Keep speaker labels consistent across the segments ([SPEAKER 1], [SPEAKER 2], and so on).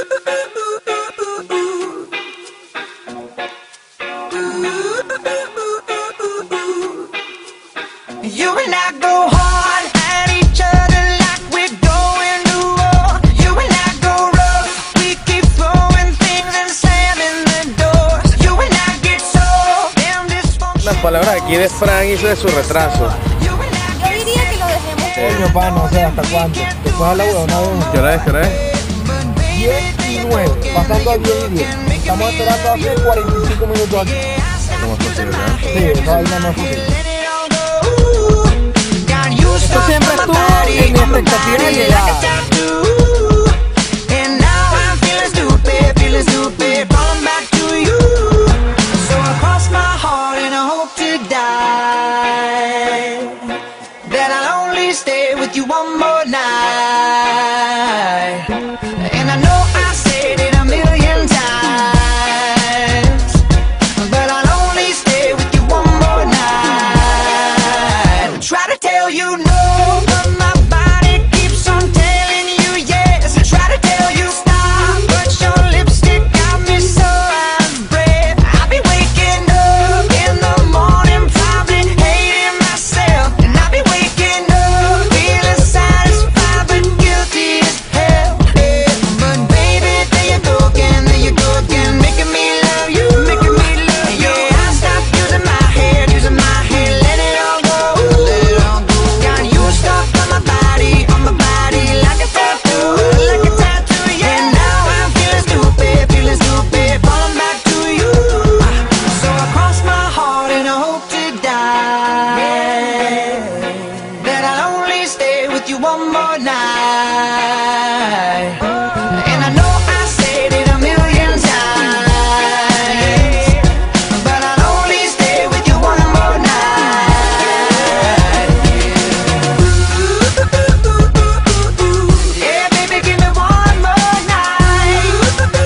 [SPEAKER 1] You and I go hard at each other like we're going to war. You and I go rough, we keep throwing things and slamming the doors. You and I get so damn dysfunctional.
[SPEAKER 2] Las palabras aquí de Frank y de su retraso.
[SPEAKER 1] You and I
[SPEAKER 3] Yo diría que lo dejemos.
[SPEAKER 4] Coño, pa, no sé hasta cuánto. Después a la huevona de uno.
[SPEAKER 2] ¿Qué hora es? ¿Qué hora es?
[SPEAKER 4] 10 y 9, pasando a 10 y 10. Estamos esperando hace 45 minutos aquí.
[SPEAKER 2] ¿Cómo es posible?
[SPEAKER 4] Sí, esa vaina no es posible.
[SPEAKER 1] Esto
[SPEAKER 4] siempre estuvo en mi expectativa de llegar.
[SPEAKER 1] And now I'm feeling stupid, falling back to you. So I cross my heart and I hope to die, that I'll only stay with you one more night. And I know I said it a million times, but I'll only stay with you one more night. Try to tell you no, but my body keeps on telling you yes. Try to tell you stop, but your lipstick got me so out of breath. I'll be waking up in the morning, probably hating myself. And I'll be waking up feeling satisfied but guilty as hell. But baby, there you go again, making me love you, making me love you. Yeah, I stopped using my head, let it all go, let it all go. Got you stuck on my body like a tattoo, like a tattoo. Yeah, and now I'm feeling stupid, falling back to you. So I cross my heart and I hope to die, that I'll only stay with you one more night. And I know I said it a million times, but I'll only stay with you one more night. Yeah, baby, give me one more night.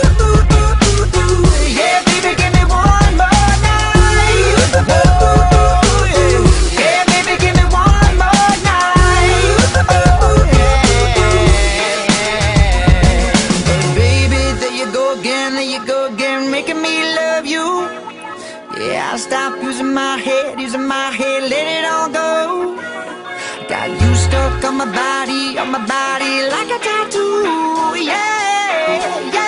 [SPEAKER 1] Yeah, baby, give me one more night. Yeah, baby, give me one more night. Baby, there you go again, making me love you. Yeah, I'll stop using my head, let it all go. Got you stuck on my body like a tattoo. Yeah, yeah.